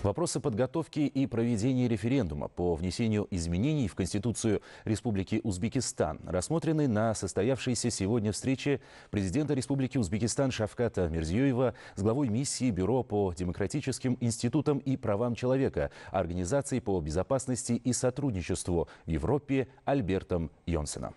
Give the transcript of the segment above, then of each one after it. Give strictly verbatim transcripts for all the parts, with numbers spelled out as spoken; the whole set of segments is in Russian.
Вопросы подготовки и проведения референдума по внесению изменений в Конституцию Республики Узбекистан рассмотрены на состоявшейся сегодня встрече президента Республики Узбекистан Шавката Мирзиёева с главой миссии Бюро по демократическим институтам и правам человека Организации по безопасности и сотрудничеству в Европе Альбертом Йонсеном.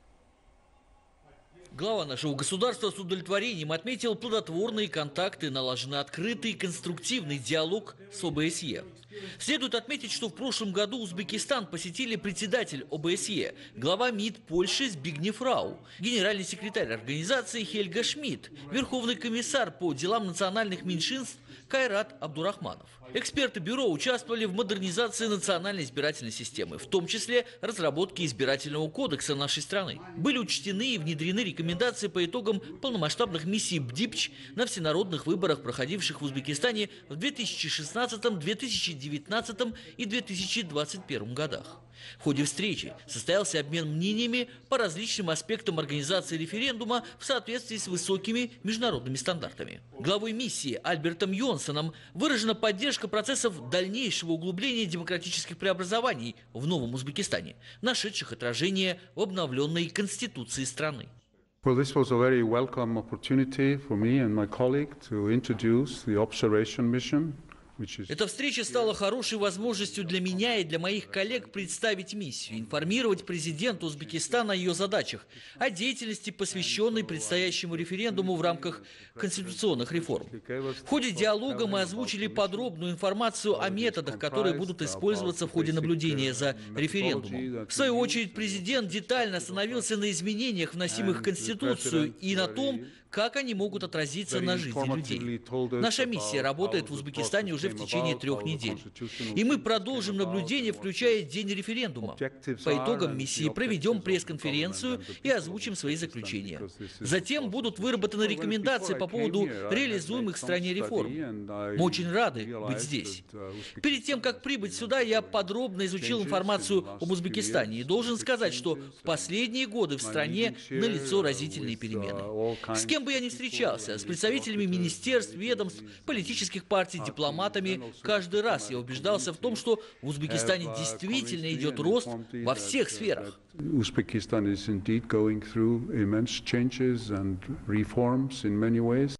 Глава нашего государства с удовлетворением отметил плодотворные контакты, налаженный открытый и конструктивный диалог с ОБСЕ. Следует отметить, что в прошлом году Узбекистан посетили председатель ОБСЕ, глава МИД Польши Збигнев Рау, генеральный секретарь организации Хельга Шмидт, верховный комиссар по делам национальных меньшинств Кайрат Абдурахманов. Эксперты бюро участвовали в модернизации национальной избирательной системы, в том числе разработке избирательного кодекса нашей страны. Были учтены и внедрены рекомендации по итогам полномасштабных миссий БДИПЧ на всенародных выборах, проходивших в Узбекистане в две тысячи шестнадцатом, две тысячи девятнадцатом и две тысячи двадцать первом годах. В ходе встречи состоялся обмен мнениями по различным аспектам организации референдума в соответствии с высокими международными стандартами. Главой миссии Альбертом Йонсеном выражена поддержка процессов дальнейшего углубления демократических преобразований в новом Узбекистане, нашедших отражение в обновленной Конституции страны. Well, this was a very welcome opportunity for me and my colleague to introduce the observation mission. Эта встреча стала хорошей возможностью для меня и для моих коллег представить миссию, информировать президента Узбекистана о ее задачах, о деятельности, посвященной предстоящему референдуму в рамках конституционных реформ. В ходе диалога мы озвучили подробную информацию о методах, которые будут использоваться в ходе наблюдения за референдумом. В свою очередь, президент детально остановился на изменениях, вносимых в Конституцию, и на том, как они могут отразиться на жизни людей. Наша миссия работает в Узбекистане уже в течение трех недель. И мы продолжим наблюдение, включая день референдума. По итогам миссии проведем пресс-конференцию и озвучим свои заключения. Затем будут выработаны рекомендации по поводу реализуемых в стране реформ. Мы очень рады быть здесь. Перед тем, как прибыть сюда, я подробно изучил информацию об Узбекистане и должен сказать, что в последние годы в стране налицо разительные перемены. С кем бы я ни встречался, с представителями министерств, ведомств, политических партий, дипломатами, каждый раз я убеждался в том, что в Узбекистане действительно идет рост во всех сферах. Uzbekistan is indeed going through immense changes and reforms in many ways.